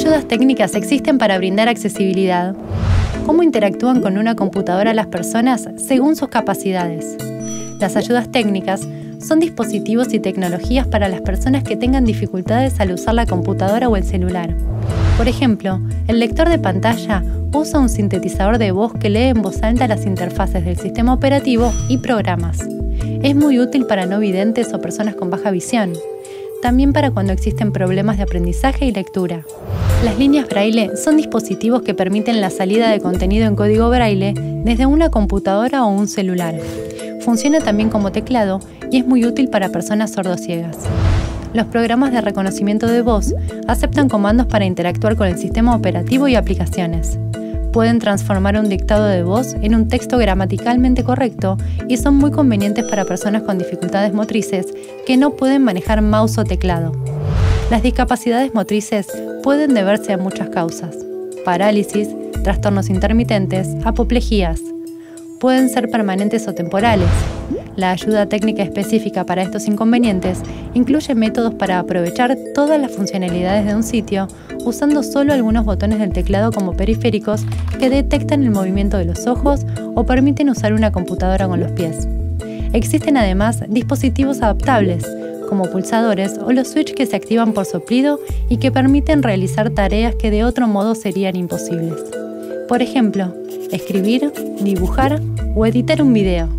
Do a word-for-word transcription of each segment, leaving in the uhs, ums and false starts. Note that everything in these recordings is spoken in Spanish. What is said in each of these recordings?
ayudas técnicas existen para brindar accesibilidad. ¿Cómo interactúan con una computadora las personas según sus capacidades? Las ayudas técnicas son dispositivos y tecnologías para las personas que tengan dificultades al usar la computadora o el celular. Por ejemplo, el lector de pantalla usa un sintetizador de voz que lee en voz alta las interfaces del sistema operativo y programas. Es muy útil para no videntes o personas con baja visión. También para cuando existen problemas de aprendizaje y lectura. Las líneas braille son dispositivos que permiten la salida de contenido en código braille desde una computadora o un celular. Funciona también como teclado y es muy útil para personas sordociegas. Los programas de reconocimiento de voz aceptan comandos para interactuar con el sistema operativo y aplicaciones. Pueden transformar un dictado de voz en un texto gramaticalmente correcto y son muy convenientes para personas con dificultades motrices que no pueden manejar mouse o teclado. Las discapacidades motrices pueden deberse a muchas causas: parálisis, trastornos intermitentes, apoplejías. Pueden ser permanentes o temporales. La ayuda técnica específica para estos inconvenientes incluye métodos para aprovechar todas las funcionalidades de un sitio usando solo algunos botones del teclado como periféricos que detectan el movimiento de los ojos o permiten usar una computadora con los pies. Existen además dispositivos adaptables, como pulsadores o los switch que se activan por soplido y que permiten realizar tareas que de otro modo serían imposibles. Por ejemplo, escribir, dibujar o editar un video.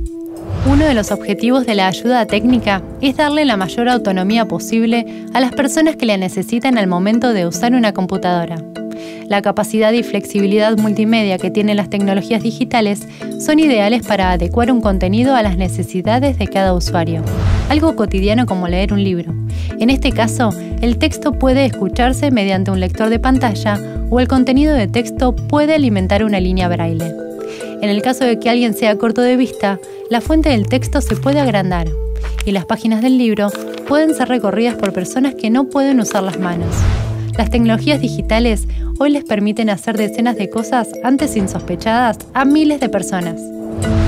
Uno de los objetivos de la ayuda técnica es darle la mayor autonomía posible a las personas que la necesitan al momento de usar una computadora. La capacidad y flexibilidad multimedia que tienen las tecnologías digitales son ideales para adecuar un contenido a las necesidades de cada usuario. Algo cotidiano como leer un libro. En este caso, el texto puede escucharse mediante un lector de pantalla o el contenido de texto puede alimentar una línea braille. En el caso de que alguien sea corto de vista, la fuente del texto se puede agrandar y las páginas del libro pueden ser recorridas por personas que no pueden usar las manos. Las tecnologías digitales hoy les permiten hacer decenas de cosas antes insospechadas a miles de personas.